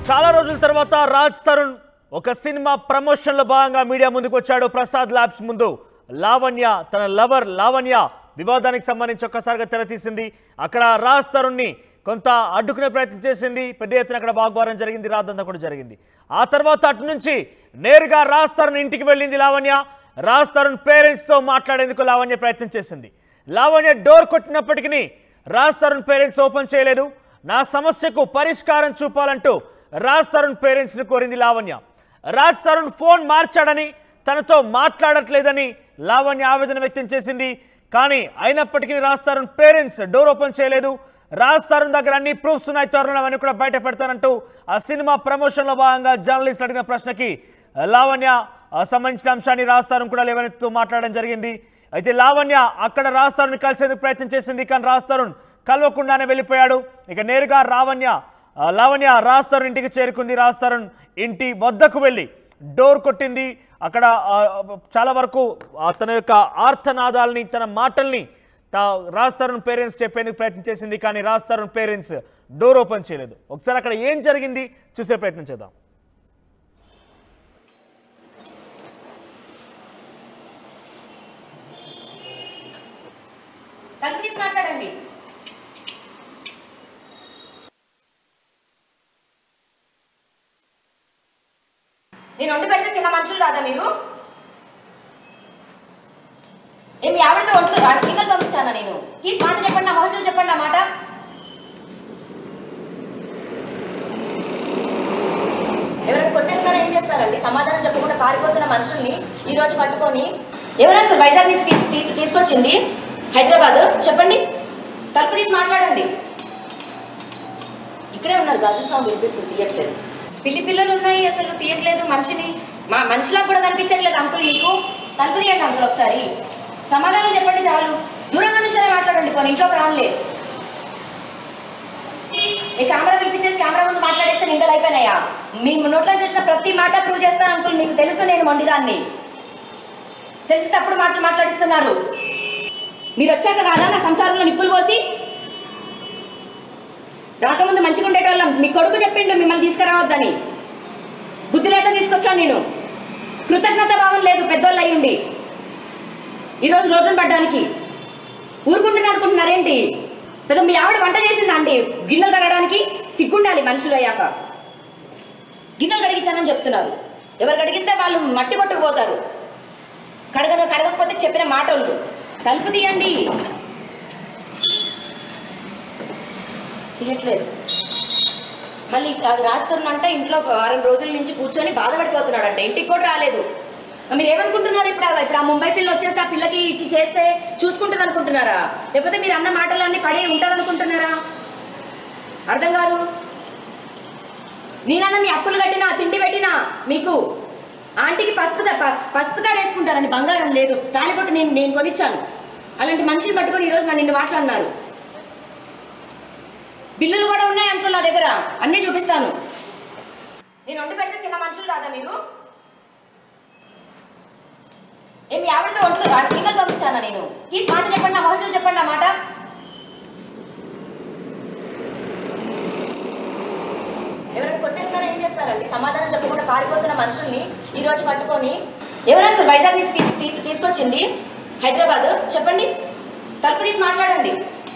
చాలా రోజుల తర్వాత రాజ్ తరుణ్ ఒక సినిమా ప్రమోషన్ లో భాగంగా మీడియా ముందుకు వచ్చాడు. ప్రసాద్ ల్యాబ్స్ ముందు లావణ్య తన లవర్ లావణ్య వివాదానికి సంబంధించి ఒక్కసారిగా తెరతీసింది. అక్కడ రాజ్ తరుణ్ ని కొంత అడ్డుకునే ప్రయత్నం చేసింది. పెద్ద ఎత్తున అక్కడ వాగ్వాదం జరిగింది, రాద్దంతా కూడా జరిగింది. ఆ తర్వాత అటు నుంచి నేరుగా రాజ్ తరుణ్ ఇంటికి వెళ్ళింది లావణ్య. రాజ్ తరుణ్ పేరెంట్స్ తో మాట్లాడేందుకు లావణ్య ప్రయత్నం చేసింది. లావణ్య డోర్ కొట్టినప్పటికీ రాజ్ తరుణ్ పేరెంట్స్ ఓపెన్ చేయలేదు. నా సమస్యకు పరిష్కారం చూపాలంటూ రాజ్ తరుణ్ పేరెంట్స్ ని కోరింది లావణ్య. రాజ్ తరుణ్ ఫోన్ మార్చాడని, తనతో మాట్లాడట్లేదని లావణ్య ఆవేదన వ్యక్తం చేసింది. కానీ అయినప్పటికీ Raj Tarun parents door open చేయలేదు. రాజ్ తరుణ్ దగ్గర అన్ని ప్రూఫ్స్ ఉన్నాయి, త్వరలో అవన్నీ కూడా బయట పెడతానంటూ ఆ సినిమా ప్రమోషన్ లో భాగంగా జర్నలిస్ట్ అడిగిన ప్రశ్నకి లావణ్య సంబంధించిన అంశాన్ని రాజ్ తరుణ్ కూడా లేవనెత్తుతూ మాట్లాడడం జరిగింది. అయితే లావణ్య అక్కడ రాజ్ తరుణ్ కలిసేందుకు ప్రయత్నం చేసింది, కానీ రాజ్ తరుణ్ కలవకుండానే వెళ్ళిపోయాడు. ఇక నేరుగా లావణ్య రాజ్ తరుణ్ ఇంటికి చేరుకుంది. రాజ్ తరుణ్ ఇంటి వద్దకు వెళ్ళి డోర్ కొట్టింది. అక్కడ చాలా వరకు తన యొక్క ఆర్తనాదాలని, తన మాటల్ని రాజ్ తరుణ్ పేరెంట్స్ చెప్పేందుకు ప్రయత్నం చేసింది. కానీ Raj Tarun parents door open చేయలేదు. ఒకసారి అక్కడ ఏం జరిగింది చూసే ప్రయత్నం చేద్దాం. మాట్లాడండి. నేను వండి పెడితే తిన్న మనుషులు కాదా మీరు? ఏమి ఆవిడతో ఒంట్లు గిన్నెలు పంపించానా నేను? తీసి మాట చెప్పండి, నా మొహం చూసి చెప్పండి నా మాట. ఎవరైనా కొట్టేస్తారా ఏం చేస్తారండి? సమాధానం చెప్పకుండా పారిపోతున్న మనుషుల్ని ఈ రోజు పట్టుకొని ఎవరైనా వైజాగ్ నుంచి తీసుకొచ్చింది హైదరాబాద్, చెప్పండి. తలుపు తీసి మాట్లాడండి. ఇక్కడే ఉన్నారు, గాజుల సౌండ్ వినిపిస్తుంది, తీయట్లేదు. పిల్లలు ఉన్నాయి, అసలు తీయట్లేదు. మనిషిలా కూడా కనిపించట్లేదు. అంకుల్ నీకు తలుపు తీయండి అంకుల్, ఒకసారి సమాధానం చెప్పండి చాలు. దూరంగా నుంచే మాట్లాడండి, కొన్ని ఇంట్లోకి రానులేదు. ఈ కెమెరా పిలిపించేసి కెమెరా ముందు మాట్లాడేస్తే నిందలు అయిపోయినాయా? మీ నోట్లో చూసిన ప్రతి మాట ప్రూవ్ చేస్తాను అంకుల్, మీకు తెలుసు నేను మొండిదాన్ని. తెలిసి తప్పుడు మాటలు మాట్లాడిస్తున్నారు. మీరు వచ్చాక కాదా నా సంసారంలో నిప్పులు పోసి? రాకముందు మంచిగా ఉండేటోళ్ళం. మీ కొడుకు చెప్పిండు మిమ్మల్ని తీసుకురావద్దని. బుద్ధి లేక తీసుకొచ్చాను నేను. కృతజ్ఞత భావం లేదు పెద్దోళ్ళు అయ్యుండి ఈరోజు రోడ్డును పడ్డానికి. ఊరుకుంటున్నా అనుకుంటున్నారేంటి? పెద్ద మీ ఆవిడ వంట చేసిందా అండి గిన్నెలు కడగడానికి? సిగ్గుండాలి మనుషులు అయ్యాక. గిన్నెలు కడిగించానని చెప్తున్నారు. ఎవరు కడిగిస్తే వాళ్ళు మట్టి పట్టుకుపోతారు. కడగకపోతే చెప్పిన మాటలు. తలుపు తీయండి. తీయట్లేదు. మళ్ళీ అది రాస్తున్నంట ఇంట్లో వారం రోజుల నుంచి కూర్చొని బాధపడిపోతున్నాడంట. ఇంటికి కూడా రాలేదు. మీరు ఏమనుకుంటున్నారు? ఇప్పుడు ఆ ముంబై పిల్ల వచ్చేస్తే ఆ పిల్లకి ఇచ్చి చేస్తే చూసుకుంటుంది అనుకుంటున్నారా? లేకపోతే మీరు అన్న మాటలన్నీ పడి ఉంటుంది అనుకుంటున్నారా? అర్థం కాదు. నేనన్నా మీ అప్పులు కట్టినా, తిండి పెట్టినా మీకు ఆంటీకి పసుపు తాడు వేసుకుంటారని బంగారం లేదు. తాలిబొట్టు నేను కొనిచ్చాను. అలాంటి మనిషిని పట్టుకొని ఈరోజు నన్ను నిన్ను మాట్లాడినారు. బిల్లులు కూడా ఉన్నాయి అంకుల్ నా దగ్గర, అన్నీ చూపిస్తాను. నేను వండి పెడితే తిన్న మనుషులు కాదా మీరు? ఏమి ఆవిడతో ఒంట్లు గిన్నెలు పంపించానా నేను? తీసి మాట చెప్పండి, నా మొహం చూసి చెప్పండి నా మాట. ఎవరైనా కొట్టేస్తారా ఏం చేస్తారండి? సమాధానం చెప్పకుండా పారిపోతున్న మనుషుల్ని ఈ రోజు పట్టుకొని ఎవరైనా వైజాగ్ నుంచి తీసుకొచ్చింది హైదరాబాద్, చెప్పండి. తలుపు తీసి మాట్లాడండి.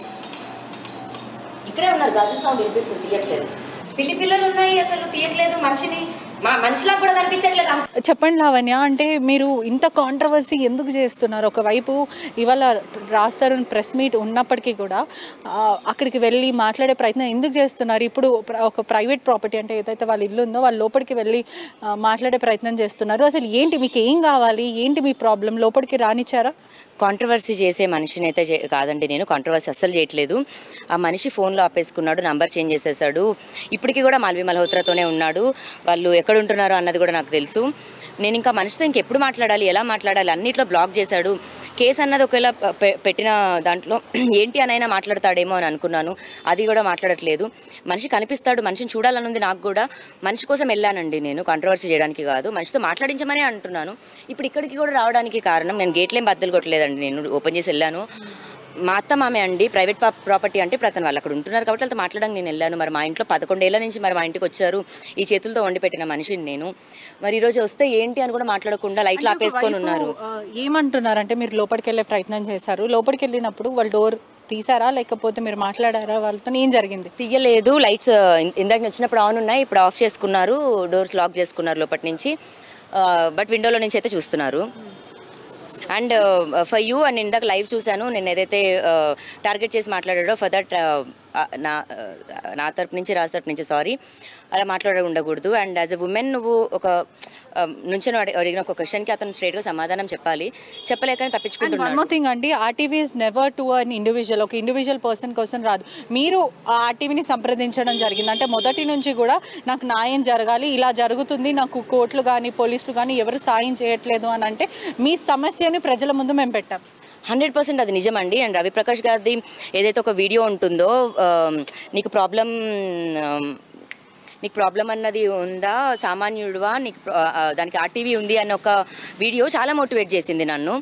ఇక్కడే ఉన్నారు, గాజుల సౌండ్ వినిపిస్తుంది, తీయట్లేదు. పిల్లలు ఉన్నాయి, అసలు తీయట్లేదు. మనిషిలా కూడా కనిపించట్లేదు. చెప్పండి లావణ్య, అంటే మీరు ఇంత కాంట్రవర్సీ ఎందుకు చేస్తున్నారు? ఒకవైపు ఇవాళ రాజ్ తరుణ్ ప్రెస్ మీట్ ఉన్నప్పటికీ కూడా అక్కడికి వెళ్ళి మాట్లాడే ప్రయత్నం ఎందుకు చేస్తున్నారు? ఇప్పుడు ఒక ప్రైవేట్ ప్రాపర్టీ అంటే ఏదైతే వాళ్ళ ఇల్లు ఉందో వాళ్ళ లోపలికి వెళ్ళి మాట్లాడే ప్రయత్నం చేస్తున్నారు. అసలు ఏంటి, మీకు ఏం కావాలి, ఏంటి మీ ప్రాబ్లం? లోపలికి రానిచ్చారా? కాంట్రవర్సీ చేసే మనిషిని అయితే కాదండి, నేను కాంట్రవర్సీ అస్సలు చేయట్లేదు. ఆ మనిషి ఫోన్లో ఆపేసుకున్నాడు, నంబర్ చేంజ్ చేసేసాడు. ఇప్పటికీ కూడా మాల్వి మల్హోత్రాతోనే ఉన్నాడు. వాళ్ళు ఎక్కడ ఉంటున్నారో అన్నది కూడా నాకు తెలుసు. నేను ఇంకా మనిషితో ఇంకెప్పుడు మాట్లాడాలి, ఎలా మాట్లాడాలి, అన్నిట్లో బ్లాక్ చేశాడు. కేసు అన్నది ఒకవేళ పెట్టిన దాంట్లో ఏంటి అనైనా మాట్లాడతాడేమో అని అనుకున్నాను. అది కూడా మాట్లాడట్లేదు. మనిషి కనిపిస్తాడు, మనిషిని చూడాలనుంది నాకు కూడా. మనిషి కోసం వెళ్ళానండి నేను, కాంట్రవర్సీ చేయడానికి కాదు. మనిషితో మాట్లాడించమనే అంటున్నాను. ఇప్పుడు ఇక్కడికి కూడా రావడానికి కారణం, నేను గేట్లేం బద్దలు కొట్టలేదండి, నేను ఓపెన్ చేసి వెళ్ళాను. మా అత్త మామే అండి, ప్రైవేట్ ప్రాపర్టీ అంటే ఇప్పుడు అతను వాళ్ళు అక్కడ ఉంటున్నారు కాబట్టి వాళ్ళతో మాట్లాడడానికి నేను వెళ్ళాను. మరి మా ఇంట్లో 11 ఏళ్ల నుంచి మరి మా ఇంటికి వచ్చారు, ఈ చేతులతో వండి పెట్టిన మనిషిని నేను. మరి ఈరోజు వస్తే ఏంటి అని కూడా మాట్లాడకుండా లైట్లు ఆపేసుకొని ఉన్నారు. ఏమంటున్నారంటే మీరు లోపలికి వెళ్ళే ప్రయత్నం చేశారు, లోపలికి వెళ్ళినప్పుడు వాళ్ళు డోర్ తీసారా లేకపోతే మీరు మాట్లాడారా వాళ్ళతో, ఏం జరిగింది? తీయలేదు, లైట్స్ ఇందాక వచ్చినప్పుడు ఆన్ ఉన్నాయి, ఇప్పుడు ఆఫ్ చేసుకున్నారు, డోర్స్ లాక్ చేసుకున్నారు లోపటి నుంచి, బట్ విండోలో నుంచి అయితే చూస్తున్నారు. అండ్ ఫర్ యూ అండ్ ఇందాక లైవ్ చూశాను, నేను ఏదైతే టార్గెట్ చేసి మాట్లాడాడో ఫర్ దట్ నా తరపు నుంచి రాజ్ తరపు నుంచి సారీ, అలా మాట్లాడ ఉండకూడదు. అండ్ యాజ్ ఎ ఉమెన్ నువ్వు ఒక నుంచి అడిగిన ఒక క్వశ్చన్కి అతను స్ట్రైట్గా సమాధానం చెప్పాలి, చెప్పలేకనే తప్పించుకుంటున్నాను. వన్ మోర్ థింగ్ అండి, RTV is never to an individual, ఒక ఇండివిజువల్ పర్సన్ కోసం రాదు. మీరు ఆ ఆర్టీవీని సంప్రదించడం జరిగింది అంటే మొదటి నుంచి కూడా నాకు న్యాయం జరగాలి, ఇలా జరుగుతుంది, నాకు కోర్టులు కానీ పోలీసులు కానీ ఎవరు సాయం చేయట్లేదు అని అంటే మీ సమస్యని ప్రజల ముందు మేము పెట్టాం. 100% అది నిజమండి. అండ్ రవిప్రకాష్ గారిది ఏదైతే ఒక వీడియో ఉంటుందో, నీకు ప్రాబ్లం అన్నది ఉందా, సామాన్యుడువా, నీకు దానికి ఆర్టీవీ ఉంది అన్న ఒక వీడియో చాలా మోటివేట్ చేసింది నన్ను.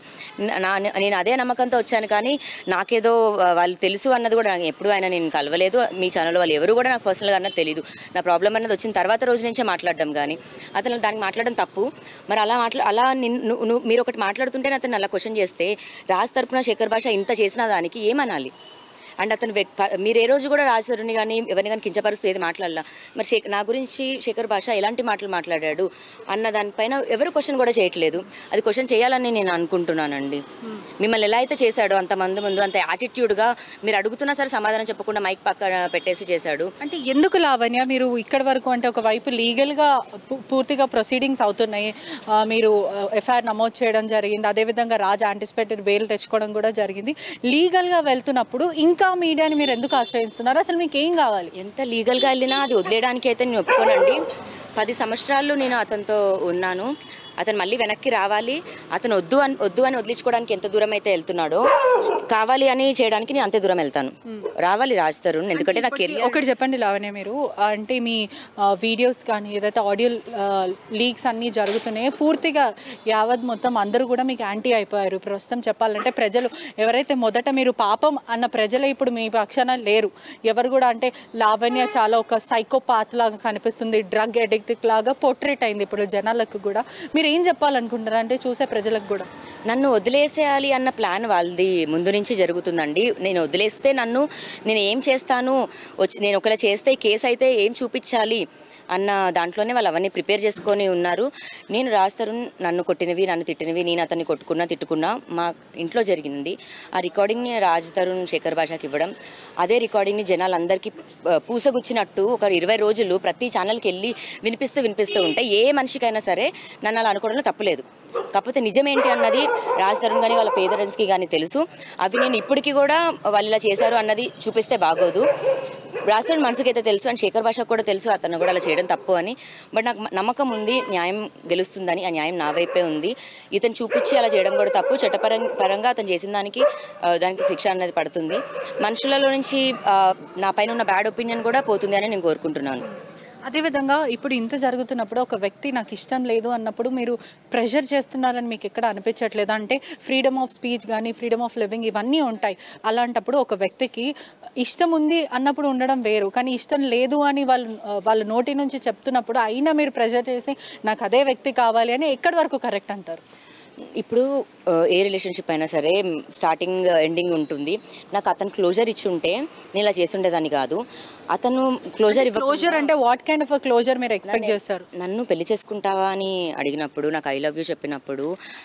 నేను అదే నమ్మకంతో వచ్చాను, కానీ నాకేదో వాళ్ళు తెలుసు అన్నది కూడా నాకు ఎప్పుడు ఆయన నేను కలవలేదు, మీ ఛానల్లో వాళ్ళు ఎవరు కూడా నాకు పర్సనల్గా అన్నది తెలియదు. నా ప్రాబ్లం అన్నది వచ్చిన తర్వాత రోజు నుంచే మాట్లాడడం, కానీ అతను దానికి మాట్లాడడం తప్పు. మరి అలా మీరు ఒకటి మాట్లాడుతుంటే అతను అలా క్వశ్చన్ చేస్తే రాజ్ తరపున శేఖర్ భాష ఇంత చేసిన దానికి ఏమనాలి? అండ్ అతను మీరు ఏ రోజు కూడా రాజ్ తరుణ్ని కానీ ఎవరిని కానీ కించపరుస్తూ ఏది మాట్లాడాల, మరి నా గురించి శేఖర్ భాష ఎలాంటి మాటలు మాట్లాడాడు అన్న దానిపైన ఎవరు క్వశ్చన్ కూడా చేయట్లేదు. అది క్వశ్చన్ చేయాలని నేను అనుకుంటున్నానండి. మిమ్మల్ని ఎలా అయితే చేశాడో అంతమంది ముందు అంత యాటిట్యూడ్గా మీరు అడుగుతున్నా సరే సమాధానం చెప్పకుండా మైక్ పక్కన పెట్టేసి చేశాడు. అంటే ఎందుకు లావణ్య మీరు ఇక్కడ వరకు అంటే ఒకవైపు లీగల్గా పూర్తిగా ప్రొసీడింగ్స్ అవుతున్నాయి, మీరు ఎఫ్ఐఆర్ నమోదు చేయడం జరిగింది, అదేవిధంగా రాజ్ యాంటిసిపేటెడ్ బెయిల్ తెచ్చుకోవడం కూడా జరిగింది, లీగల్గా వెళ్తున్నప్పుడు ఇంకా మీడియాని మీరు ఎందుకు ఆశ్రయిస్తున్నారు? అసలు మీకు ఏం కావాలి? ఎంత లీగల్గా వెళ్ళినా అది వదిలేయడానికి అయితే నేను ఒప్పుకోనండి. 10 సంవత్సరాలు నేను అతనితో ఉన్నాను, అతను మళ్ళీ వెనక్కి రావాలి. అతను వద్దు అని వదిలించుకోవడానికి ఎంత దూరం అయితే వెళ్తున్నాడో కావాలి అని చేయడానికి నేను అంతే దూరం వెళ్తాను. రావాలి రాజ్ తరుణ్, ఎందుకంటే నా కెరీర్. ఒకటి చెప్పండి లావణ్య, మీరు అంటే మీ వీడియోస్ కానీ ఏదైతే ఆడియో లీక్స్ అన్నీ జరుగుతున్నాయో పూర్తిగా యావత్ మొత్తం అందరూ కూడా మీకు యాంటీ అయిపోయారు. ప్రస్తుతం చెప్పాలంటే ప్రజలు ఎవరైతే మొదట మీరు పాపం అన్న ప్రజలు ఇప్పుడు మీ పక్షాన లేరు. ఎవరు కూడా అంటే లావణ్య చాలా ఒక సైకోపాత్ లాగా కనిపిస్తుంది, డ్రగ్ అడిక్ట్ లాగా పోర్ట్రేట్ అయింది ఇప్పుడు జనాలకు కూడా. మీరు ఏం చెప్పాలనుకుంటారు అంటే చూసే ప్రజలకు కూడా? నన్ను వదిలేసేయాలి అన్న ప్లాన్ వాళ్ళది ముందు నుంచి జరుగుతుందండి. నేను వదిలేస్తే నేను ఏం చేస్తాను, నేను ఒకవేళ చేస్తే కేసు అయితే ఏం చూపించాలి అన్న దాంట్లోనే వాళ్ళు అవన్నీ ప్రిపేర్ చేసుకొని ఉన్నారు. నేను రాజ్ తరుణ్ నన్ను కొట్టినవి, నన్ను తిట్టినవి, నేను అతన్ని తిట్టుకున్నా మా ఇంట్లో జరిగింది. ఆ రికార్డింగ్ని రాజ్ తరుణ్ శేఖర్ భాషకి ఇవ్వడం, అదే రికార్డింగ్ని జనాలందరికీ పూసగుచ్చినట్టు ఒక 20 రోజులు ప్రతి ఛానల్కి వెళ్ళి వినిపిస్తూ ఉంటే ఏ మనిషికైనా సరే నన్ను అలా అనుకోవడంలో తప్పులేదు. కాకపోతే నిజమేంటి అన్నది రాజ్ తరుణ్ కానీ వాళ్ళ పేరెంట్స్కి కానీ తెలుసు. అవి నేను ఇప్పటికీ కూడా వాళ్ళు ఇలా చేశారు అన్నది చూపిస్తే బాగోదు. రాజ్ తరుణ్ మనసుకి అయితే తెలుసు, అండ్ శేఖర్ భాషకు కూడా తెలుసు అతను కూడా అలా చేయడం తప్పు అని. బట్ నాకు నమ్మకం ఉంది న్యాయం గెలుస్తుందని, ఆ న్యాయం నా వైపే ఉంది. ఇతను చూపించి అలా చేయడం కూడా తప్పు. చట్టపరంగా అతను చేసిన దానికి శిక్ష అనేది పడుతుంది. మనుషులలో నుంచి నా పైన ఉన్న బ్యాడ్ ఒపీనియన్ కూడా పోతుంది అని నేను కోరుకుంటున్నాను. అదేవిధంగా ఇప్పుడు ఇంత జరుగుతున్నప్పుడు ఒక వ్యక్తి నాకు ఇష్టం లేదు అన్నప్పుడు మీరు ప్రెషర్ చేస్తున్నారని మీకు ఎక్కడ అనిపించట్లేదు? అంటే ఫ్రీడమ్ ఆఫ్ స్పీచ్ కానీ ఫ్రీడమ్ ఆఫ్ లివింగ్ ఇవన్నీ ఉంటాయి. అలాంటప్పుడు ఒక వ్యక్తికి ఇష్టం ఉంది అన్నప్పుడు ఉండడం వేరు, కానీ ఇష్టం లేదు అని వాళ్ళ నోటి నుంచి చెప్తున్నప్పుడు అయినా మీరు ప్రెషర్ చేసి నాకు అదే వ్యక్తి కావాలి అని ఎక్కడి వరకు కరెక్ట్ అంటారు? ఇప్పుడు ఏ రిలేషన్షిప్ అయినా సరే స్టార్టింగ్ ఎండింగ్ ఉంటుంది. నాకు అతను క్లోజర్ ఇచ్చి ఉంటే నేను ఇలా చేసి ఉండేదాన్ని కాదు. అతను క్లోజర్ అంటే వాట్ కైండ్ ఆఫ్ క్లోజర్ మీరు ఎక్స్పెక్ట్ చేస్తారు? నన్ను పెళ్లి చేసుకుంటావా అని అడిగినప్పుడు, నాకు ఐ లవ్ యూ చెప్పినప్పుడు,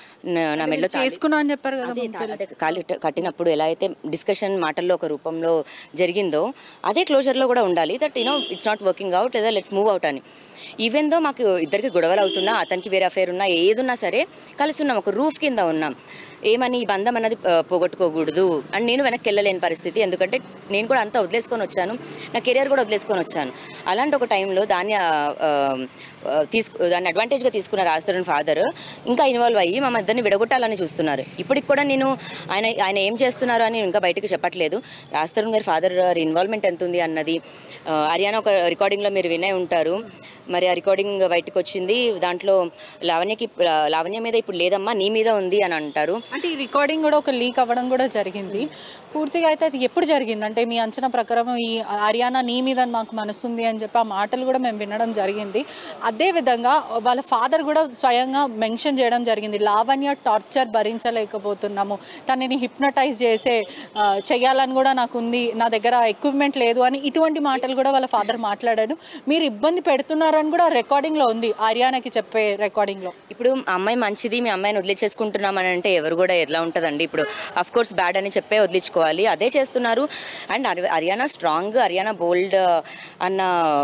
నా మెడలో చేసుకున్నా అని చెప్పారు కదా, అదే కాలు కట్టినప్పుడు ఎలా అయితే డిస్కషన్ మాటల్లో ఒక రూపంలో జరిగిందో అదే క్లోజర్లో కూడా ఉండాలి. That it's not working out, లేదా లెట్స్ మూవ్ అవుట్ అని. ఈవెన్ దో మాకు ఇద్దరికి గొడవలు అవుతున్నా, అతనికి వేరే అఫేర్ ఉన్నా, ఏదున్నా సరే కలిసి ఉన్నాం, ఒక రూఫ్ కింద ఉన్నాం. ఏమని ఈ బంధం అన్నది పోగొట్టుకోకూడదు అండ్ నేను వెనక్కి వెళ్ళలేని పరిస్థితి, ఎందుకంటే నేను కూడా అంతా వదిలేసుకొని వచ్చాను, నా కెరియర్ కూడా వదిలేసుకొని వచ్చాను. అలాంటి ఒక టైంలో దాన్ని దాన్ని అడ్వాంటేజ్గా తీసుకున్న రాజ్ తరుణ్ ఫాదర్ ఇంకా ఇన్వాల్వ్ అయ్యి మా ఇద్దరిని విడగొట్టాలని చూస్తున్నారు. ఇప్పటికి కూడా నేను ఆయన ఏం చేస్తున్నారు అని ఇంకా బయటకు చెప్పట్లేదు. రాజ్ తరుణ్ గారి ఫాదర్ ఇన్వాల్వ్మెంట్ ఎంత ఉంది అన్నది హర్యానా ఒక రికార్డింగ్లో మీరు వినే ఉంటారు. మరి ఆ రికార్డింగ్ బయటకు వచ్చింది. దాంట్లో లావణ్య మీద ఇప్పుడు లేదమ్మా నీ మీద ఉంది అని అంటారు. అంటే ఈ రికార్డింగ్ కూడా ఒక లీక్ అవ్వడం కూడా జరిగింది. పూర్తిగా అయితే అది ఎప్పుడు జరిగింది అంటే మీ అంచనా ప్రకారం ఈ హర్యానా నీ మీద మాకు మనసుంది అని చెప్పి ఆ మాటలు కూడా మేము వినడం జరిగింది. అదేవిధంగా వాళ్ళ ఫాదర్ కూడా స్వయంగా మెన్షన్ చేయడం జరిగింది, లావణ్య టార్చర్ భరించలేకపోతున్నాము, తనని హిప్నటైజ్ చేయాలని కూడా నాకు ఉంది, నా దగ్గర ఎక్విప్మెంట్ లేదు అని ఇటువంటి మాటలు కూడా వాళ్ళ ఫాదర్ మాట్లాడాడు. మీరు ఇబ్బంది పెడుతున్నారని కూడా రికార్డింగ్లో ఉంది, హర్యానాకి చెప్పే రికార్డింగ్లో. ఇప్పుడు అమ్మాయి మంచిది, మీ అమ్మాయిని వదిలించేసుకుంటున్నామని అంటే ఎవరు కూడా ఎట్లా ఉంటుందండి. ఇప్పుడు అఫ్ కోర్స్ బ్యాడ్ అని చెప్పే వదిలించుకోవాలి, అదే చేస్తున్నారు. And Haryana strong, Haryana bold అన్న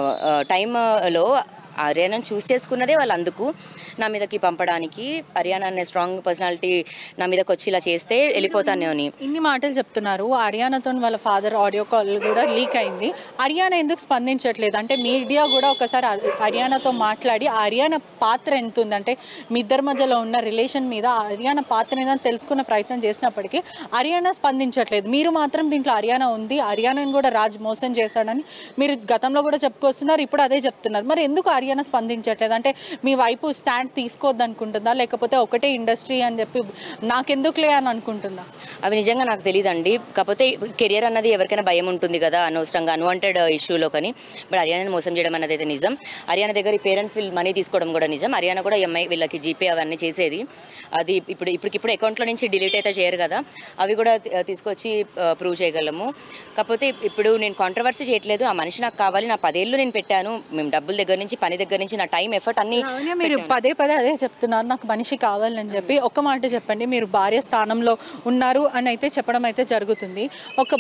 టైంలో హర్యానాని చూస్ చేసుకున్నదే వాళ్ళు అందుకు నా మీదకి పంపడానికి. హర్యానా అనే స్ట్రాంగ్ పర్సనాలిటీ నా మీదకి వచ్చి ఇలా చేస్తే వెళ్ళిపోతాను అని ఇన్ని మాటలు చెప్తున్నారు. హర్యానాతో వాళ్ళ ఫాదర్ ఆడియో కాల్ కూడా లీక్ అయింది. హర్యానా ఎందుకు స్పందించట్లేదు అంటే మీడియా కూడా ఒకసారి హర్యానాతో మాట్లాడి హర్యానా పాత్ర ఎంత ఉందంటే మీ ఇద్దరి మధ్యలో ఉన్న రిలేషన్ మీద హర్యానా పాత్ర ఏదని తెలుసుకున్న ప్రయత్నం చేసినప్పటికీ హర్యానా స్పందించట్లేదు. మీరు మాత్రం దీంట్లో హర్యానా ఉంది, హర్యానాని కూడా రాజ్ మోసం చేశాడని మీరు గతంలో కూడా చెప్పుకొస్తున్నారు, ఇప్పుడు అదే చెప్తున్నారు. మరి ఎందుకు హర్యానా స్పందించట్లేదు అంటే మీ వైపు స్టాండ్ తీసుకోవద్దు అనుకుంటుందా, లేకపోతే ఒకటే ఇండస్ట్రీ అని చెప్పి నాకెందుకులే అని అనుకుంటుందా? అవి నిజంగా నాకు తెలియదండి. కాకపోతే కెరియర్ అన్నది ఎవరికైనా భయం ఉంటుంది కదా, అనవసరంగా అన్వాంటెడ్ ఇష్యూలో. కానీ బట్ హర్యానాని మోసం చేయడం అన్నది అయితే నిజం. హర్యానా దగ్గర ఈ పేరెంట్స్ వీళ్ళు మనీ తీసుకోవడం కూడా నిజం. హర్యానా కూడా ఎంఐ వీళ్ళకి జీపే అవన్నీ చేసేది. అది ఇప్పటికిప్పుడు అకౌంట్లో నుంచి డిలీట్ అయితే చేయరు కదా, అవి కూడా తీసుకొచ్చి ప్రూవ్ చేయగలము. కాకపోతే ఇప్పుడు నేను కాంట్రవర్సీ చేయట్లేదు. ఆ మనిషి నాకు కావాలి, నా 10 ఏళ్ళు నేను పెట్టాను, మేము డబ్బుల దగ్గర నుంచి పని దగ్గర నుంచి నా టైం ఎఫర్ట్ అన్ని. మీరు పదే అదే చెప్తున్నారు, నాకు మనిషి కావాలని చెప్పి. ఒక్క మాట చెప్పండి, మీరు భార్య స్థానంలో ఉన్నారు అని అయితే చెప్పడం అయితే జరుగుతుంది. ఒక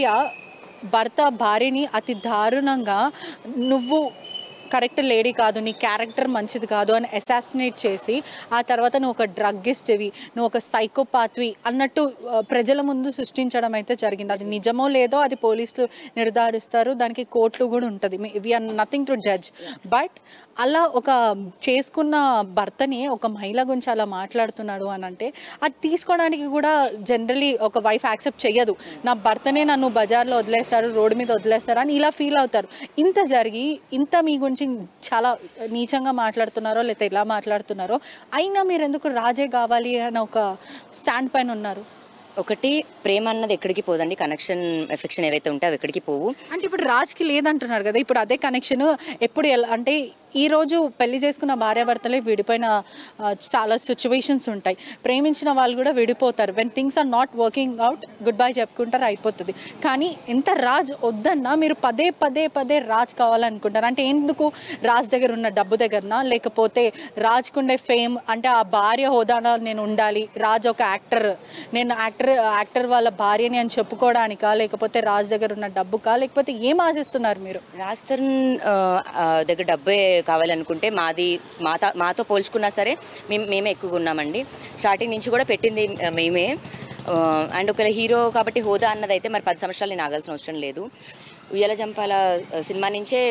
భర్త భార్యని అతి దారుణంగా నువ్వు కరెక్ట్ లేడీ కాదు, నీ క్యారెక్టర్ మంచిది కాదు అని అసాసినేట్ చేసి ఆ తర్వాత నువ్వు ఒక డ్రగ్గిస్ట్వి, నువ్వు ఒక సైకోపాత్వి అన్నట్టు ప్రజల ముందు సృష్టించడం అయితే జరిగింది. అది నిజమో లేదో అది పోలీసులు నిర్ధారిస్తారు, దానికి కోర్టులు కూడా ఉంటుంది. We're nothing to judge. But అలా ఒక చేసుకున్న భర్తని ఒక మహిళ గురించి అలా మాట్లాడుతున్నాడు అని అంటే అది తీసుకోవడానికి కూడా జనరలీ ఒక వైఫ్ యాక్సెప్ట్ చెయ్యదు. నా భర్తనే నన్ను బజార్లో వదిలేస్తారు, రోడ్డు మీద వదిలేస్తారు అని ఇలా ఫీల్ అవుతారు. ఇంత జరిగి ఇంత మీ గురించి చాలా నీచంగా మాట్లాడుతున్నారో లేకపోతే ఎలా మాట్లాడుతున్నారో అయినా మీరు ఎందుకు రాజే కావాలి అని ఒక స్టాండ్ పైన ఉన్నారు? ఒకటి, ప్రేమ అన్నది ఎక్కడికి పోదండి. కనెక్షన్ ఎఫెక్షన్ ఏవైతే ఉంటే అవి ఎక్కడికి పోవు. అంటే ఇప్పుడు రాజ్కి లేదంటున్నారు కదా, ఇప్పుడు అదే కనెక్షన్ ఎప్పుడు అంటే ఈరోజు పెళ్లి చేసుకున్న భార్యాభర్తలే విడిపోయిన చాలా సిచ్యువేషన్స్ ఉంటాయి. ప్రేమించిన వాళ్ళు కూడా విడిపోతారు. When things are not working out goodbye చెప్పుకుంటారు, అయిపోతుంది. కానీ ఎంత రాజ్ వద్దన్నా మీరు పదే రాజ్ కావాలనుకుంటారు. అంటే ఎందుకు? రాజ్ దగ్గర ఉన్న డబ్బు దగ్గరనా, లేకపోతే రాజ్కుండే ఫేమ్ అంటే ఆ భార్య హోదానా నేను ఉండాలి, రాజ్ ఒక యాక్టర్, నేను యాక్టర్ వాళ్ళ భార్యని అని చెప్పుకోవడానికా, లేకపోతే రాజ్ దగ్గర ఉన్న డబ్బుకా, లేకపోతే ఏం ఆశిస్తున్నారు మీరు? రాజ్ తరుణ్ దగ్గర డబ్బే కావాలనుకుంటే మాతో పోల్చుకున్నా సరే మేమే ఎక్కువగా ఉన్నామండి. స్టార్టింగ్ నుంచి కూడా పెట్టింది మేమే. అండ్ ఒక హీరో కాబట్టి హోదా అన్నదైతే మరి 10 సంవత్సరాలు నేను ఆగాల్సిన అవసరం లేదు. ఉయ్యాల జంపాల సినిమా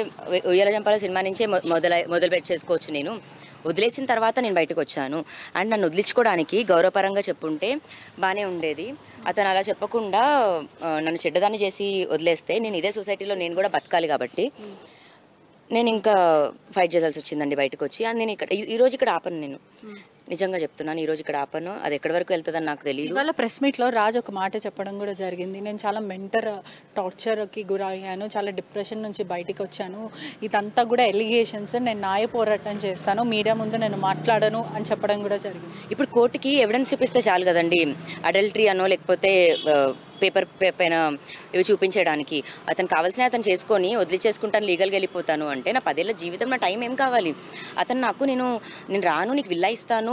నుంచే మొదలు పెట్టేసుకోవచ్చు. నేను వదిలేసిన తర్వాత నేను బయటకు వచ్చాను. అండ్ నన్ను వదిలించుకోవడానికి గౌరవపరంగా చెప్పుంటే బాగానే ఉండేది. అతను అలా చెప్పకుండా నన్ను చెడ్డదాన్ని చేసి వదిలేస్తే నేను ఇదే సొసైటీలో నేను కూడా బతకాలి. కాబట్టి నేను ఇంకా ఫైట్ చేయాల్సి వచ్చిందండి బయటకు వచ్చి. అండ్ నేను ఈరోజు ఇక్కడ ఆపను, నేను నిజంగా చెప్తున్నాను, ఈరోజు ఇక్కడ ఆపను. అది ఎక్కడి వరకు వెళ్తుందని నాకు తెలియదు. ఇవాళ ప్రెస్ మీట్లో రాజ్ ఒక మాట చెప్పడం కూడా జరిగింది, నేను చాలా మెంటల్ టార్చర్కి గురయ్యాను, చాలా డిప్రెషన్ నుంచి బయటకు వచ్చాను, ఇదంతా కూడా ఎలిగేషన్స్, నేను న్యాయ పోరాటం చేస్తాను, మీడియా ముందు నేను మాట్లాడను అని చెప్పడం కూడా జరిగింది. ఇప్పుడు కోర్టుకి ఎవిడెన్స్ చూపిస్తే చాలు కదండి, అడల్టరీ అనో లేకపోతే పేపర్ పైన ఇవి చూపించడానికి. అతను కావాల్సిన అతను చేసుకొని వదిలిచేసుకుంటాను, లీగల్గా వెళ్ళిపోతాను అంటే నా 10 ఏళ్ళ జీవితం, నా టైం ఏం కావాలి? అతను నాకు నేను రాను, నీకు విల్లా ఇస్తాను,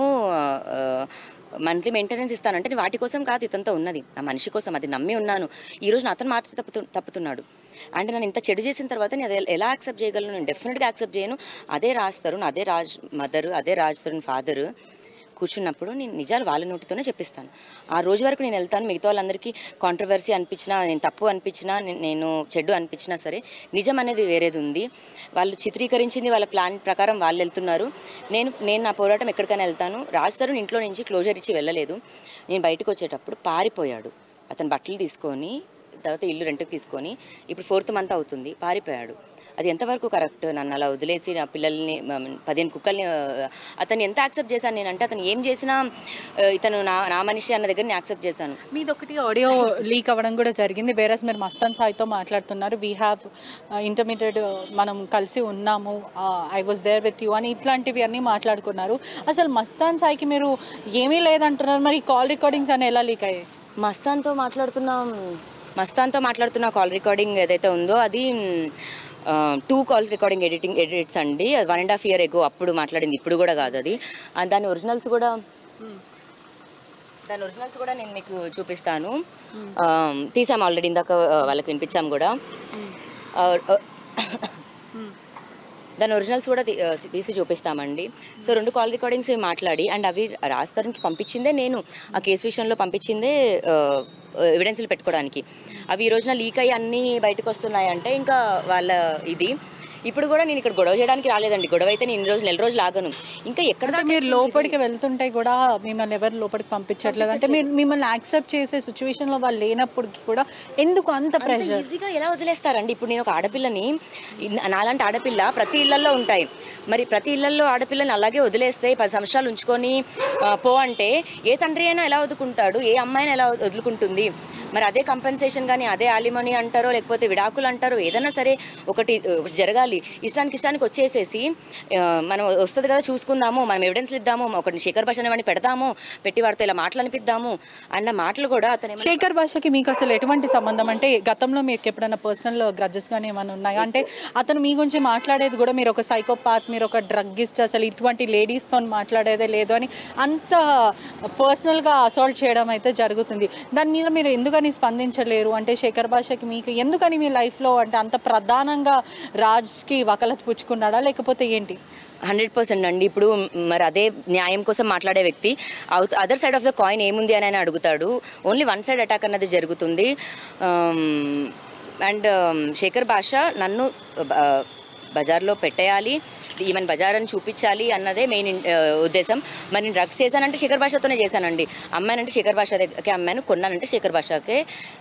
మంత్లీ మెయింటెనెన్స్ ఇస్తానంటే నేను వాటి కోసం కాదు ఇతంతా ఉన్నది, ఆ మనిషి కోసం. అది నమ్మి ఉన్నాను. ఈరోజు నా అతను మాత్రం తప్పుతున్నాడు. అంటే నన్ను ఇంత చెడు చేసిన తర్వాత నేను అది ఎలా యాక్సెప్ట్ చేయగలను? నేను డెఫినెట్గా యాక్సెప్ట్ చేయను. అదే రాజ్ తరుణ్, అదే రాజ్ మదర్, అదే రాజ్ తరుణ్ ఫాదర్ కూర్చున్నప్పుడు నేను నిజాలు వాళ్ళ నోటితోనే చెప్పిస్తాను. ఆ రోజు వరకు నేను వెళ్తాను. మిగతా వాళ్ళందరికీ కాంట్రవర్సీ అనిపించినా, నేను తప్పు అనిపించినా, నేను చెడు అనిపించినా సరే నిజం అనేది వేరేది ఉంది. వాళ్ళు చిత్రీకరించింది వాళ్ళ ప్లాన్ ప్రకారం వాళ్ళు వెళ్తున్నారు. నేను నా పోరాటం ఎక్కడికైనా వెళ్తాను. రాజ్ తరుణ్ ఇంట్లో నుంచి క్లోజర్ ఇచ్చి వెళ్ళలేదు. నేను బయటకు వచ్చేటప్పుడు పారిపోయాడు. అతను బట్టలు తీసుకొని తర్వాత ఇల్లు రెంట్కి తీసుకొని ఇప్పుడు 4th మంత్ అవుతుంది, పారిపోయాడు. అది ఎంతవరకు కరెక్ట్? నన్ను అలా వదిలేసి నా పిల్లల్ని 15 కుక్కల్ని అతను ఎంత యాక్సెప్ట్ చేశాను నేనంటే, అతను ఏం చేసినా ఇతను నా మనిషి అన్న దగ్గర నేను యాక్సెప్ట్ చేశాను. మీదొకటి ఆడియో లీక్ అవ్వడం కూడా జరిగింది. వేరేస్ మీరు మస్తాన్ సాయితో మాట్లాడుతున్నారు, వీ హ్యావ్ ఇంటర్మీడియట్, మనం కలిసి ఉన్నాము, I was there with you అని ఇట్లాంటివి అన్నీ మాట్లాడుకున్నారు. అసలు మస్తాన్ సాయికి మీరు ఏమీ లేదంటున్నారు, మరి కాల్ రికార్డింగ్స్ అని ఎలా లీక్ అయ్యాయి? మస్తాన్తో మాట్లాడుతున్న కాల్ రికార్డింగ్ ఏదైతే ఉందో అది 2 కాల్స్ రికార్డింగ్ ఎడిట్స్ అండి. 1.5 year ago అప్పుడు మాట్లాడింది, ఇప్పుడు కూడా కాదు అది. దాని ఒరిజినల్స్ కూడా నేను మీకు చూపిస్తాను. తీసాము ఆల్రెడీ, ఇందాక వాళ్ళకి వినిపించాము కూడా. దాని ఒరిజినల్స్ కూడా తీసి చూపిస్తామండి. సో 2 కాల్ రికార్డింగ్స్ మాట్లాడి, అండ్ అవి రాజ్ తరుణ్కి పంపించిందే నేను, ఆ కేసు విషయంలో పంపించిందే ఎవిడెన్స్లు పెట్టుకోవడానికి. అవి ఈ రోజున లీక్ అయ్యి అన్నీ బయటకు వస్తున్నాయి అంటే ఇంకా వాళ్ళ ఇది. ఇప్పుడు కూడా నేను ఇక్కడ గొడవ చేయడానికి రాలేదండి. గొడవ అయితే నేను నెల రోజులు ఆగను. ఇంకా ఎక్కడ మీరు లోపలికి వెళ్తుంటే కూడా మిమ్మల్ని ఎవరు లోపలికి పంపించట్లేదు అంటే, మీరు మిమ్మల్ని యాక్సెప్ట్ చేసే సిచ్యువేషన్లో వాళ్ళు లేనప్పటికీ కూడా ఎందుకు అంత ప్రెషర్? ఈజీగా ఎలా వదిలేస్తారండి? ఇప్పుడు నేను ఒక ఆడపిల్లని, నాలాంటి ఆడపిల్ల ప్రతి ఇళ్లలో ఉంటాయి. మరి ప్రతి ఇళ్లలో ఆడపిల్లని అలాగే వదిలేస్తే 10 సంవత్సరాలు ఉంచుకొని పో అంటే ఏ తండ్రి అయినా ఎలా వదులుకుంటాడు? ఏ అమ్మాయినా ఎలా వదులుకుంటుంది? మరి అదే కంపెన్సేషన్ కానీ, అదే ఆలిమనీ అంటారో లేకపోతే విడాకులు అంటారో, ఏదైనా సరే ఒకటి జరగాలి. ఇష్టానికి వచ్చేసేసి మనం వస్తుంది కదా చూసుకుందాము, మనం ఎవిడెన్స్లు ఇద్దాము, ఒకటి శేఖర్ భాష అనేవాడిని పెడతాము, పెట్టి వాడితో ఇలా మాటలు అనిపిద్దాము అన్న మాటలు కూడా అతను. శేఖర్ భాషకి మీకు అసలు ఎటువంటి సంబంధం? అంటే గతంలో మీకు ఎప్పుడైనా పర్సనల్ గ్రడ్జెస్ కానీ ఏమైనా ఉన్నాయా? అంటే అతను మీ గురించి మాట్లాడేది కూడా మీరు ఒక సైకోపాత్, మీరు ఒక డ్రగ్గిస్ట్, అసలు ఇటువంటి లేడీస్తో మాట్లాడేదే లేదు అని అంత పర్సనల్గా అసాల్ట్ చేయడం అయితే జరుగుతుంది. దాని మీద మీరు ఎందుకని స్పందించలేరు? అంటే శేఖర్ భాషకి మీకు ఎందుకని మీ లైఫ్లో అంటే అంత ప్రధానంగా రాజ్కి వకలత్ పుచ్చుకున్నాడా లేకపోతే ఏంటి? 100% అండి. ఇప్పుడు మరి అదే న్యాయం కోసం మాట్లాడే వ్యక్తి other side of the coin ఏముంది అని ఆయన అడుగుతాడు. ఓన్లీ వన్ సైడ్ అటాక్ అన్నది జరుగుతుంది. అండ్ శేఖర్ భాష నన్ను బజార్లో పెట్టేయాలి, ఈమెన్ బజార్ అని చూపించాలి అన్నదే మెయిన్ ఉద్దేశం. మరి నేను డ్రగ్స్ చేశానంటే శేఖర్ భాషతోనే చేశానండి. అమ్మాయినంటే శేఖర్ భాష దగ్గరకే అమ్మాయిని, కొన్నానంటే శేఖర్ భాషకే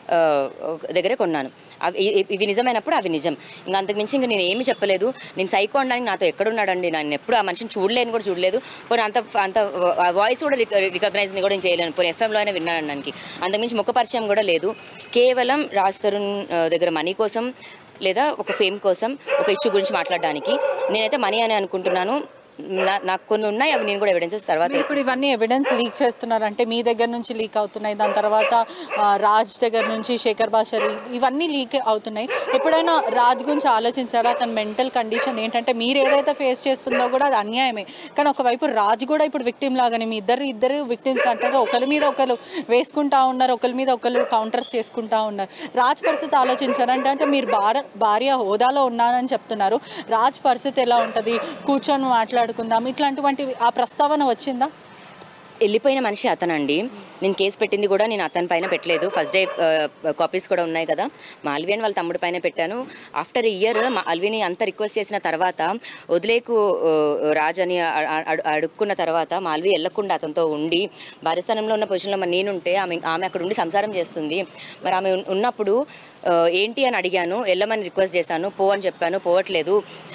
దగ్గరే కొన్నాను. ఇవి నిజమైనప్పుడు అవి నిజం. ఇంకా అంతకుమించి ఇంకా నేను ఏమీ చెప్పలేదు. నేను సైకో అనడానికి నాతో ఎక్కడున్నాడండి? నేను ఎప్పుడు ఆ మనిషిని చూడలేదు. పోనీ అంత వాయిస్ కూడా రికగ్నైజ్ని కూడా నేను చేయలేను. పోనీ FM లో అయినా విన్నాను దానికి. అంతకుమించి ముఖ పరిచయం కూడా లేదు. కేవలం రాజ్ తరుణ్ దగ్గర మనీ కోసం లేదా ఒక ఫేమ్ కోసం ఒక ఇష్యూ గురించి మాట్లాడడానికి. నేనైతే మనీ అని అనుకుంటున్నాను. నాకు కొన్ని ఉన్నాయి, అవి నేను కూడా ఎవిడెన్సెస్ తర్వాత. ఇప్పుడు ఇవన్నీ ఎవిడెన్స్ లీక్ చేస్తున్నారంటే మీ దగ్గర నుంచి లీక్ అవుతున్నాయి, దాని తర్వాత రాజ్ దగ్గర నుంచి శేఖర్ భాష ఇవన్నీ లీక్ అవుతున్నాయి. ఎప్పుడైనా రాజ్ గురించి ఆలోచించారా? అతని మెంటల్ కండిషన్ ఏంటంటే మీరు ఏదైతే ఫేస్ చేస్తుందో కూడా అది అన్యాయమే, కానీ ఒకవైపు రాజ్ కూడా ఇప్పుడు విక్టిమ్ లాగానే, మీ ఇద్దరు విక్టిమ్స్ అంటారు, ఒకరి మీద ఒకరు వేసుకుంటా ఉన్నారు, ఒకరి మీద ఒకరు కౌంటర్స్ చేసుకుంటా ఉన్నారు. రాజ్ పరిస్థితి ఆలోచించారంటే, అంటే మీరు భార్య హోదాలో ఉన్నానని చెప్తున్నారు, రాజ్ పరిస్థితి ఎలా ఉంటుంది? కూర్చొని మాట్లాడుకుందాం ఇట్లాంటివంటివి ఆ ప్రస్తావన వచ్చిందా? వెళ్ళిపోయిన మనిషి అతనండి. నేను కేసు పెట్టింది కూడా నేను అతని పైన పెట్టలేదు. ఫస్ట్ డే కాపీస్ కూడా ఉన్నాయి కదా, మాల్వి అని వాళ్ళ తమ్ముడి పైన పెట్టాను. ఆఫ్టర్ ఇయర్ మాల్విని అంత రిక్వెస్ట్ చేసిన తర్వాత, వదిలేకు రాజ్ అని అడుక్కున్న తర్వాత మాల్వి వెళ్ళకుండా అతనితో ఉండి భార్యస్థానంలో ఉన్న పొజిషన్లో మరి నేనుంటే ఆమె అక్కడ ఉండి సంసారం చేస్తుంది. మరి ఆమె ఉన్నప్పుడు ఏంటి అని అడిగాను, వెళ్ళమని రిక్వెస్ట్ చేశాను, పో అని చెప్పాను, పోవట్లేదు.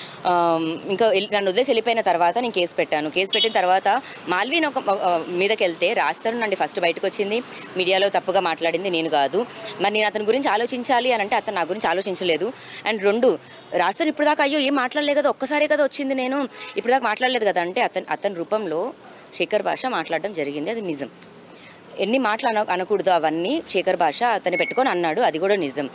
ఇంకా నన్ను వదిలేసి వెళ్ళిపోయిన తర్వాత నేను కేసు పెట్టాను. కేసు పెట్టిన తర్వాత మాల్విని ఒక మీదకి వెళ్తే రాజ్ తరుణ్ అండి ఫస్ట్ బయటకు వచ్చింది, మీడియాలో తప్పుగా మాట్లాడింది నేను కాదు. మరి నేను అతని గురించి ఆలోచించాలి అని అంటే అతను నా గురించి ఆలోచించలేదు. అండ్ 2, రాజ్ తరుణ్ ఇప్పుడు దాకా అయ్యో ఏం మాట్లాడలేదు కదా, ఒక్కసారే కదా వచ్చింది, నేను ఇప్పుడు దాకా మాట్లాడలేదు కదా అంటే అతని రూపంలో శేఖర్ భాష మాట్లాడడం జరిగింది, అది నిజం. ఎన్ని మాటలు అనకూడదు అవన్నీ శేఖర్ భాష అతన్ని పెట్టుకొని అన్నాడు, అది కూడా నిజం.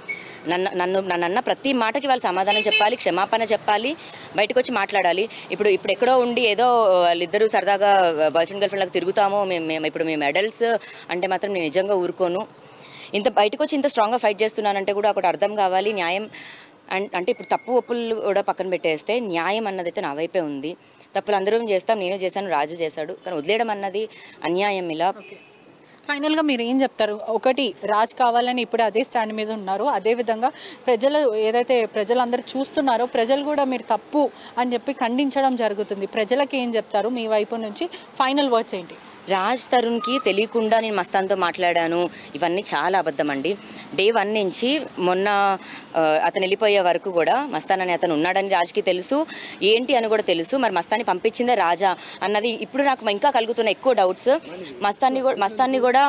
నన్న ప్రతి మాటకి వాళ్ళు సమాధానం చెప్పాలి, క్షమాపణ చెప్పాలి, బయటకు వచ్చి మాట్లాడాలి. ఇప్పుడు ఎక్కడో ఉండి ఏదో వాళ్ళిద్దరూ సరదాగా బాయ్ ఫ్రెండ్ గర్ల్ ఫ్రెండ్ లాగా తిరుగుతామో, మేము అడల్ట్స్ అంటే మాత్రం నేను నిజంగా ఊరుకోను. ఇంత బయటకు వచ్చి ఇంత స్ట్రాంగ్గా ఫైట్ చేస్తున్నానంటే కూడా ఒకటి అర్థం కావాలి, న్యాయం అంటే ఇప్పుడు తప్పు ఒప్పులు కూడా పక్కన పెట్టేస్తే న్యాయం అన్నదైతే నా వైపే ఉంది. తప్పులు అందరం చేస్తాం, నేను చేశాను, రాజు చేశాడు, కానీ వదిలేయడం అన్నది అన్యాయం. ఇలా ఫైనల్గా మీరు ఏం చెప్తారు? ఒకటి, రాజ్ కావాలని ఇప్పుడు అదే స్టాండ్ మీద ఉన్నారు, అదేవిధంగా ప్రజలు ఏదైతే ప్రజలందరూ చూస్తున్నారో ప్రజలు కూడా మీరు తప్పు అని చెప్పి ఖండించడం జరుగుతుంది. ప్రజలకి ఏం చెప్తారు మీ వైపు నుంచి? ఫైనల్ వర్డ్స్ ఏంటి? రాజ్ తరుణ్కి తెలియకుండా నేను మస్తాన్తో మాట్లాడాను, ఇవన్నీ చాలా అబద్ధం అండి. డే 1 నుంచి మొన్న అతను వెళ్ళిపోయే వరకు కూడా మస్తాన్ అని అతను ఉన్నాడని రాజ్కి తెలుసు, ఏంటి అని కూడా తెలుసు. మరి మస్తాన్ని పంపించిందే రాజా అన్నది ఇప్పుడు నాకు ఇంకా కలుగుతున్న ఎక్కువ డౌట్స్. మస్తాన్ని కూడా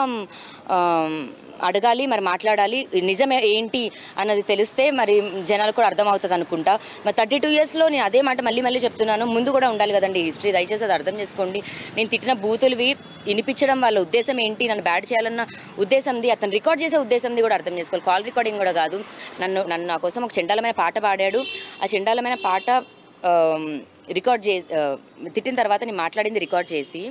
అడగాలి, మరి మాట్లాడాలి, నిజమే ఏంటి అన్నది తెలిస్తే మరి జనాలు కూడా అర్థమవుతుంది అనుకుంటా. మరి 32 yearsలో నేను అదే మాట మళ్ళీ చెప్తున్నాను, ముందు కూడా ఉండాలి కదండి హిస్టరీ, దయచేసి అది అర్థం చేసుకోండి. నేను తిట్టిన బూతులువి వినిపించడం వాళ్ళ ఉద్దేశం ఏంటి, నన్ను బ్యాడ్ చేయాలన్న ఉద్దేశంది, అతను రికార్డ్ చేసే ఉద్దేశంది కూడా అర్థం చేసుకోవాలి. కాల్ రికార్డింగ్ కూడా కాదు. నన్ను నా కోసం ఒక చండాలమైన పాట పాడాడు, ఆ చండాలమైన పాట రికార్డ్ చేసి తిట్టిన తర్వాత నేను మాట్లాడింది రికార్డ్ చేసి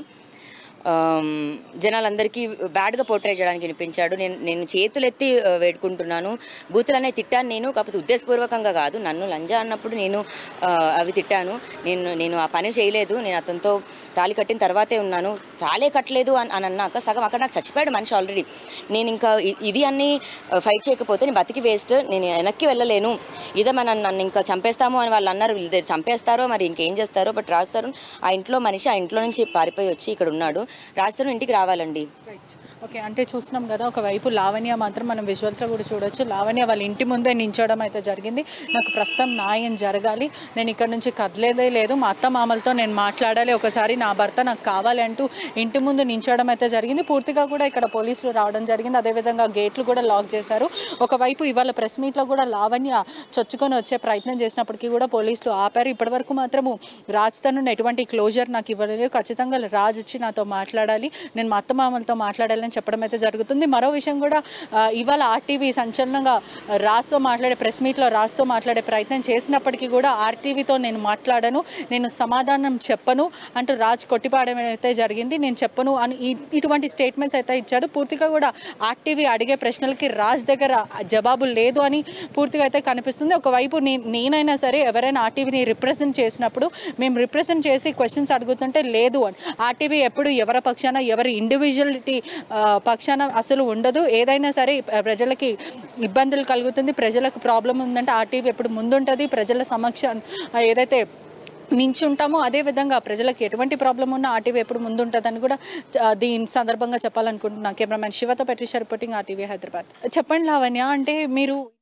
జనాలందరికీ బ్యాడ్గా పోర్ట్రే చేయడానికి వినిపించాడు. నేను చేతులెత్తి వేడుకుంటున్నాను, బూతులనే తిట్టాను నేను, కాకపోతే ఉద్దేశపూర్వకంగా కాదు. నన్ను లంజా అన్నప్పుడు నేను అవి తిట్టాను. నేను ఆ పని చేయలేదు, నేను అతనితో తాళి కట్టిన తర్వాతే ఉన్నాను. తాళే కట్టలేదు అని అన్నాక సగం అక్కడ నాకు చచ్చిపోయాడు మనిషి ఆల్రెడీ. నేను ఇంకా ఇది అన్ని ఫైట్ చేయకపోతే నేను బతికి వేస్ట్, నేను వెనక్కి వెళ్ళలేను. ఇదే నన్ను ఇంకా చంపేస్తాము అని వాళ్ళు అన్నారు. చంపేస్తారో మరి ఇంకేం చేస్తారో. బట్ రాస్తారు ఆ ఇంట్లో మనిషి ఆ ఇంట్లో నుంచి పారిపోయి వచ్చి ఇక్కడ ఉన్నాడు. రాస్తారు ఇంటికి రావాలండి. ఓకే, అంటే చూస్తున్నాం కదా, ఒకవైపు లావణ్య మాత్రం మనం విజువల్స్లో కూడా చూడొచ్చు, లావణ్య వాళ్ళ ఇంటి ముందే నించోవడం అయితే జరిగింది. నాకు ప్రస్తుతం న్యాయం జరగాలి, నేను ఇక్కడ నుంచి కదలేదే లేదు, మా అత్త మామలతో నేను మాట్లాడాలి, ఒకసారి నా భర్త నాకు కావాలి అంటూ ఇంటి ముందు నించోవడం అయితే జరిగింది. పూర్తిగా కూడా ఇక్కడ పోలీసులు రావడం జరిగింది, అదేవిధంగా గేట్లు కూడా లాక్ చేశారు. ఒకవైపు ఇవాళ ప్రెస్ మీట్లో కూడా లావణ్య చొచ్చుకొని వచ్చే ప్రయత్నం చేసినప్పటికీ కూడా పోలీసులు ఆపారు. ఇప్పటివరకు మాత్రము రాజ్ తరుణ్ ఎటువంటి క్లోజర్ నాకు ఇవ్వలేదు, ఖచ్చితంగా రాజ్ వచ్చి నాతో మాట్లాడాలి, నేను మా అత్త మామలతో మాట్లాడాలని చెప్పడం అయితే జరుగుతుంది. మరో విషయం కూడా, ఇవాళ ఆర్టీవీ సంచలనంగా రాజ్తో మాట్లాడే ప్రెస్ మీట్లో రాజ్తో మాట్లాడే ప్రయత్నం చేసినప్పటికీ కూడా ఆర్టీవీతో నేను మాట్లాడను, నేను సమాధానం చెప్పను అంటూ రాజ్ కొట్టిపాడడం అయితే జరిగింది. నేను చెప్పను అని ఇటువంటి స్టేట్మెంట్స్ అయితే ఇచ్చాడు. పూర్తిగా కూడా ఆర్టీవీ అడిగే ప్రశ్నలకి రాజ్ దగ్గర జవాబు లేదు అని పూర్తిగా అయితే కనిపిస్తుంది. ఒకవైపు నేనైనా సరే ఎవరైనా ఆర్టీవీని రిప్రజెంట్ చేసినప్పుడు మేము రిప్రజెంట్ చేసి క్వశ్చన్స్ అడుగుతుంటే లేదు అని, ఆర్టీవీ ఎప్పుడు ఎవరి పక్షాన ఎవరి ఇండివిజువలిటీ పక్షాన అసలు ఉండదు. ఏదైనా సరే ప్రజలకి ఇబ్బందులు కలుగుతుంది, ప్రజలకు ప్రాబ్లం ఉందంటే ఆర్టీవీ ఎప్పుడు ముందుంటుంది. ప్రజల సమక్షం ఏదైతే నించుంటామో అదేవిధంగా ప్రజలకు ఎటువంటి ప్రాబ్లం ఉన్నా ఆర్టీవీ ఎప్పుడు ముందుంటుందని కూడా దీని సందర్భంగా చెప్పాలనుకుంటున్నాను. కెమెరామ్యాన్ శివతో పెట్రిషా రిపోర్టింగ్, ఆర్టీవీ హైదరాబాద్. చెప్పండి లావణ్య, అంటే మీరు